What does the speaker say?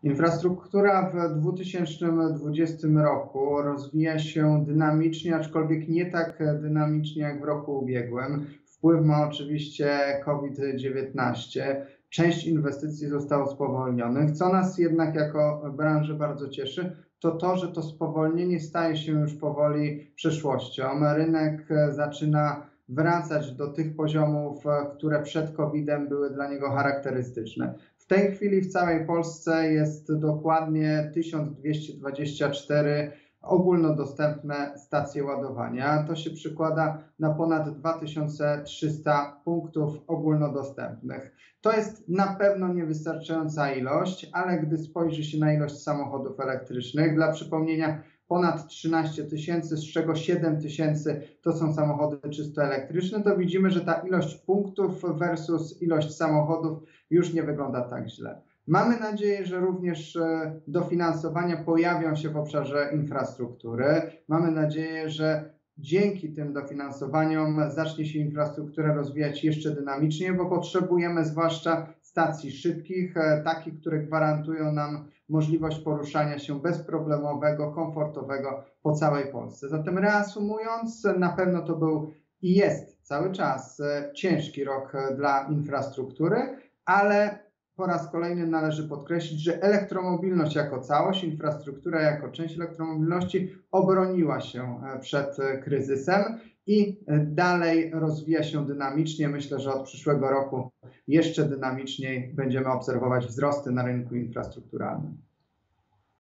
Infrastruktura w 2020 roku rozwija się dynamicznie, aczkolwiek nie tak dynamicznie jak w roku ubiegłym. Wpływ ma oczywiście COVID-19. Część inwestycji zostało spowolnionych. Co nas jednak jako branżę bardzo cieszy, to to, że to spowolnienie staje się już powoli przeszłością. Rynek zaczyna wracać do tych poziomów, które przed COVID-em były dla niego charakterystyczne. W tej chwili w całej Polsce jest dokładnie 1224 ogólnodostępne stacje ładowania. To się przekłada na ponad 2300 punktów ogólnodostępnych. To jest na pewno niewystarczająca ilość, ale gdy spojrzy się na ilość samochodów elektrycznych, dla przypomnienia ponad 13 tysięcy, z czego 7 tysięcy to są samochody czysto elektryczne, to widzimy, że ta ilość punktów versus ilość samochodów już nie wygląda tak źle. Mamy nadzieję, że również dofinansowania pojawią się w obszarze infrastruktury. Mamy nadzieję, że dzięki tym dofinansowaniom zacznie się infrastruktura rozwijać jeszcze dynamicznie, bo potrzebujemy zwłaszcza stacji szybkich, takich, które gwarantują nam możliwość poruszania się bezproblemowego, komfortowego po całej Polsce. Zatem reasumując, na pewno to był i jest cały czas ciężki rok dla infrastruktury, ale po raz kolejny należy podkreślić, że elektromobilność jako całość, infrastruktura jako część elektromobilności obroniła się przed kryzysem i dalej rozwija się dynamicznie. Myślę, że od przyszłego roku jeszcze dynamiczniej będziemy obserwować wzrosty na rynku infrastrukturalnym.